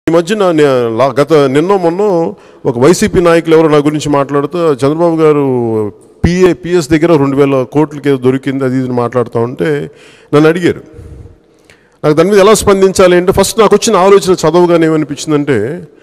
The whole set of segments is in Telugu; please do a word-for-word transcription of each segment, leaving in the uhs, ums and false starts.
ఈ మధ్యన గత నిన్నో మొన్నో ఒక వైసీపీ నాయకులు ఎవరో నా గురించి మాట్లాడుతూ చంద్రబాబు గారు పిఏ పిఎస్ దగ్గర రెండు వేల కోట్లకి ఏదో దొరికింది అది ఇది మాట్లాడుతూ ఉంటే నన్ను అడిగారు. నాకు దాని మీద ఎలా స్పందించాలి అంటే ఫస్ట్ నాకు వచ్చిన ఆలోచన చదవగానే ఏమనిపించిందంటే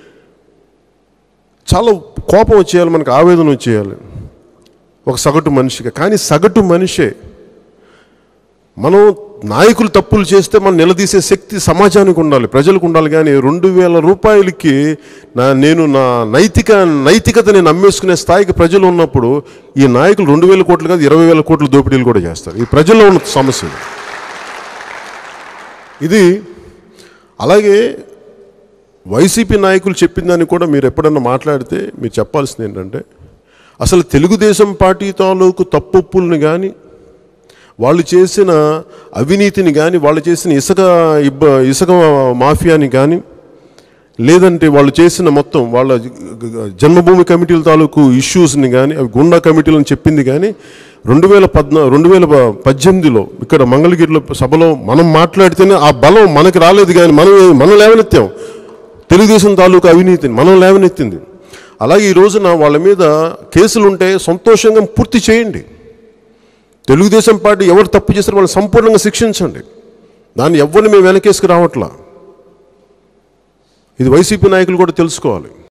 చాలా కోపం వచ్చేయాలి, మనకు ఆవేదన వచ్చేయాలి ఒక సగటు మనిషిగా. కానీ సగటు మనిషే మనం నాయకులు తప్పులు చేస్తే మనం నిలదీసే శక్తి సమాజానికి ఉండాలి, ప్రజలకు ఉండాలి. కానీ రెండు వేల రూపాయలకి నా నేను నా నైతిక నైతికతని నమ్మేసుకునే స్థాయికి ప్రజలు ఉన్నప్పుడు ఈ నాయకులు రెండు వేల కోట్లు కాదు ఇరవై వేల కోట్ల దోపిడీలు కూడా చేస్తారు. ఈ ప్రజల్లో ఉన్న సమస్య ఇది. అలాగే వైసీపీ నాయకులు చెప్పిన దాన్ని కూడా మీరు ఎప్పుడన్నా మాట్లాడితే మీరు చెప్పాల్సింది ఏంటంటే అసలు తెలుగుదేశం పార్టీ తాలూకు తప్పుల్ని కానీ వాళ్ళు చేసిన అవినీతిని కానీ వాళ్ళు చేసిన ఇసుక ఇబ్బ ఇసుక మాఫియాని కానీ లేదంటే వాళ్ళు చేసిన మొత్తం వాళ్ళ జన్మభూమి కమిటీల తాలూకు ఇష్యూస్ని కానీ అవి గుండా కమిటీలను చెప్పింది కానీ రెండు వేల పద్నా రెండు వేల పద్దెనిమిదిలో ఇక్కడ మంగళగిరిలో సభలో మనం మాట్లాడితేనే ఆ బలం మనకి రాలేదు. కానీ మనం మనం లేవనెత్తాం తెలుగుదేశం తాలూకు అవినీతిని మనం లేవనెత్తింది. అలాగే ఈ రోజున వాళ్ళ మీద కేసులు ఉంటే సంతోషంగా పూర్తి చేయండి. తెలుగుదేశం పార్టీ ఎవరు తప్పు చేస్తారో వాళ్ళని సంపూర్ణంగా శిక్షించండి. దాన్ని ఎవరిని మేము వెనకేసుకు రావట్లా. ఇది వైసీపీ నాయకులు కూడా తెలుసుకోవాలి.